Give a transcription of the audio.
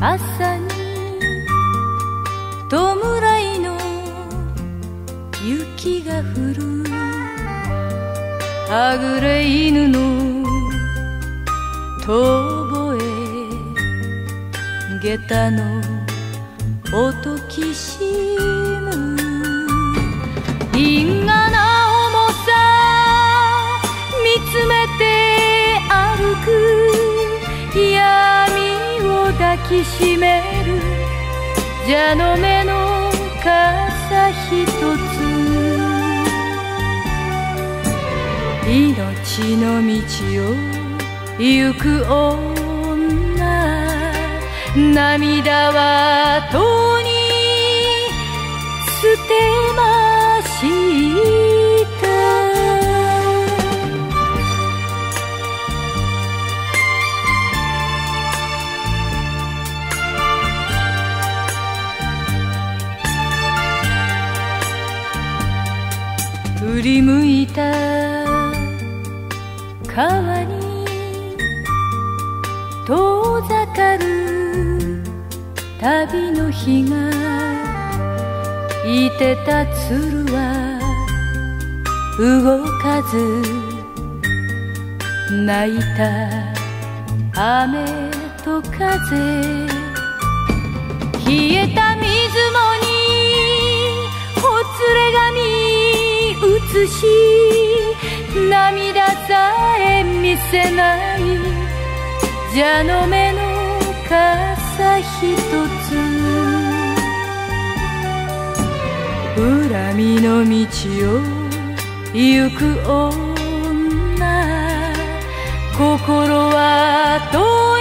朝に弔いの雪が降る、はぐれ犬の遠吠え、下駄の音きしむ、因果な重さ見つめて歩く、闇を抱きしめる蛇の目の傘ひとつ、命の道を行く女、涙はとに捨てました。振り向いた川に遠ざかる旅の日が、いてた鶴は動かず、泣いた雨と風、冷えた水面にほつれ髪映し、涙さえ見せない蛇の目の傘ひとつ、恨みの道を行く女、心はどう